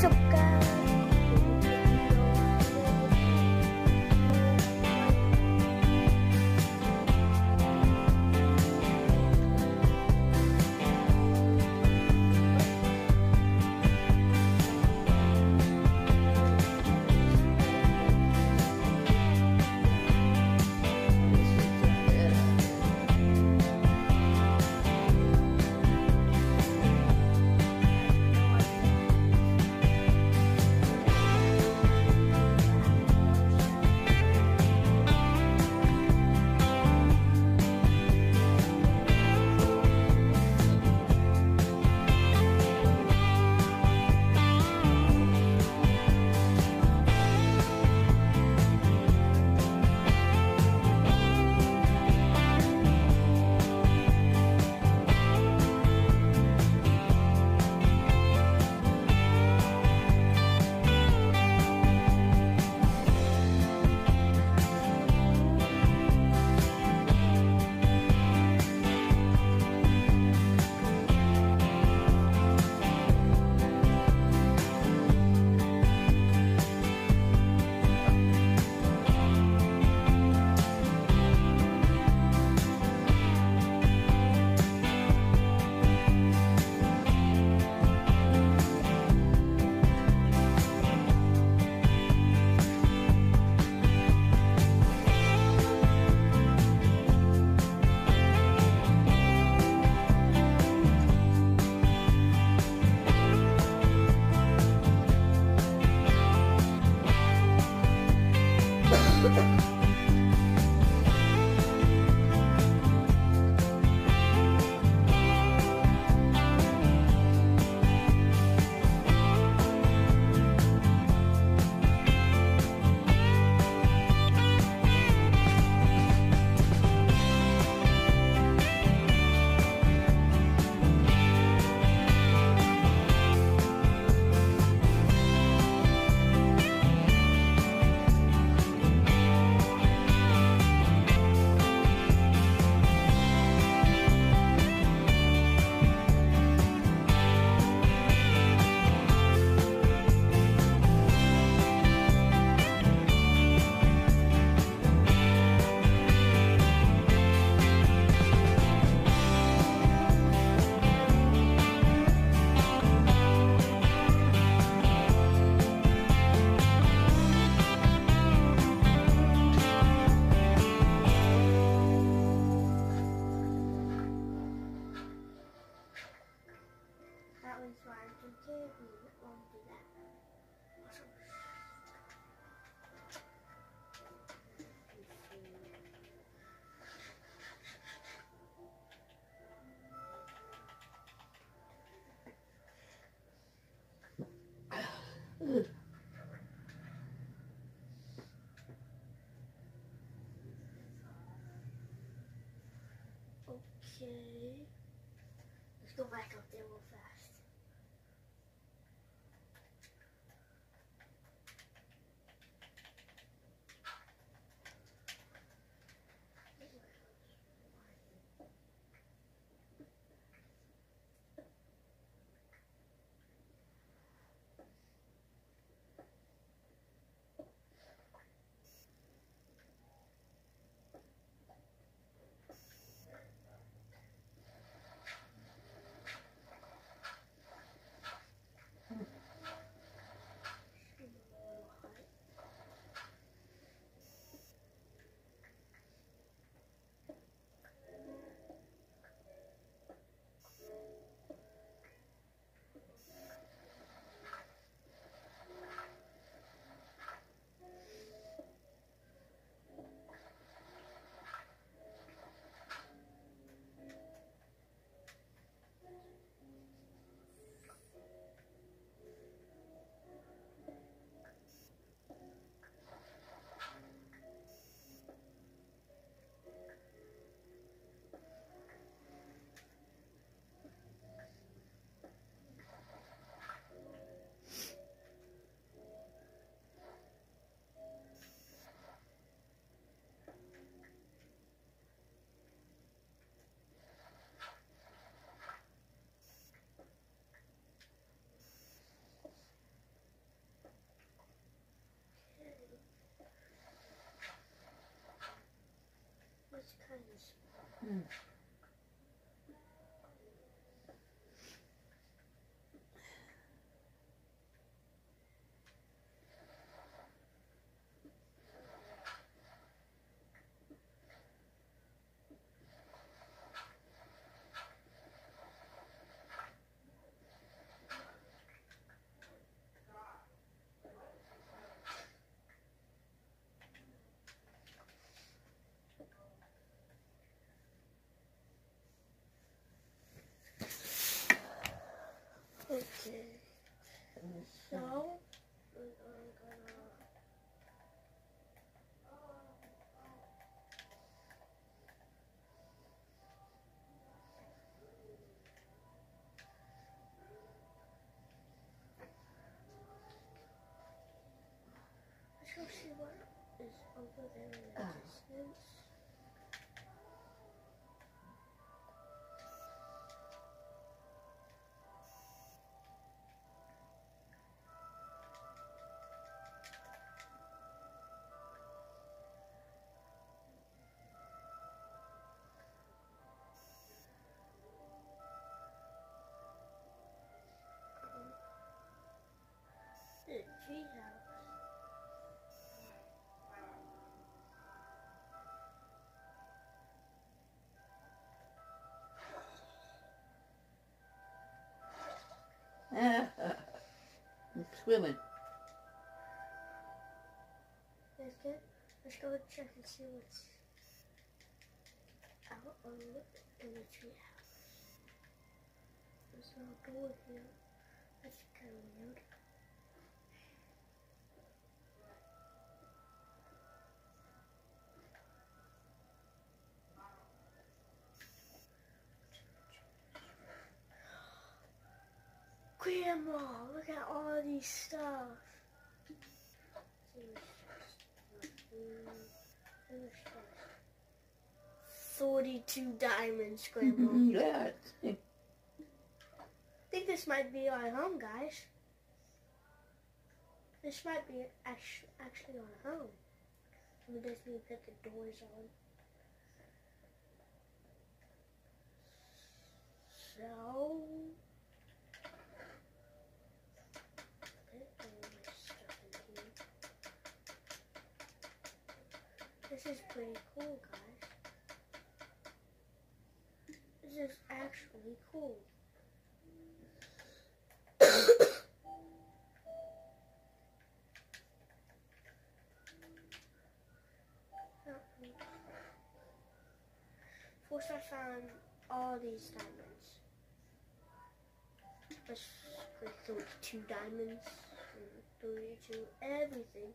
What's up, guys? Okay, let's go back up there real fast. Okay, so I'm gonna let's go see what is over there in the distance. The tree house. I'm swimming. Let's go check and see what's out on in the tree house. There's no door here. That's kind of weird. Grandma, look at all these stuff. 42 diamonds, Grandma. Yeah. I think this might be our home, guys. This might be actually our home. We just need to put the doors on. So, put all my stuff in here. This is pretty cool, guys. This is actually cool. First, I found all these diamonds. Let's go through 2 diamonds, 32, everything.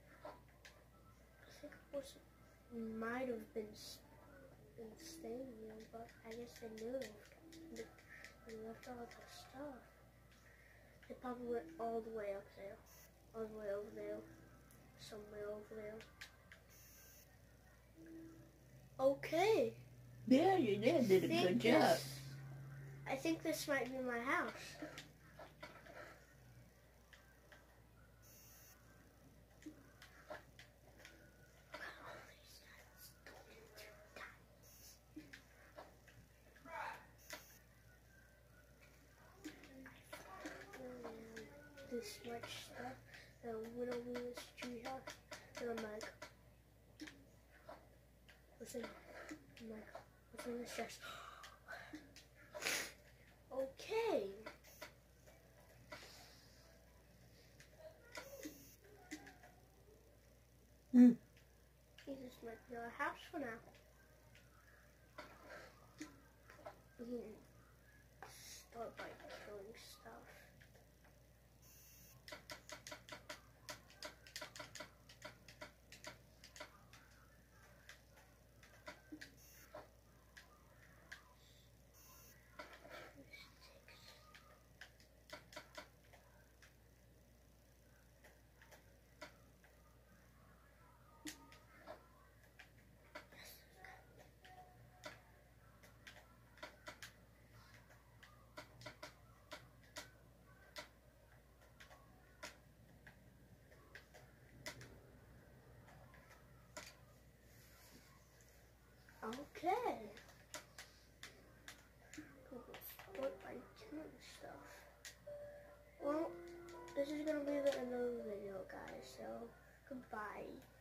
I think horse might have been staying here, but I guess they moved. They left all the stuff. They probably went all the way up there, all the way over there, somewhere over there. Okay. Yeah, you did a good job. I think this might be my house. This much stuff, and I went over this tree house, and I'm like, what's in it? I'm like, what's in this chest? Okay. This might be our house for now. We can start by killing stuff. Okay. but by killing stuff. Well, this is gonna be the end of the video, guys, so goodbye.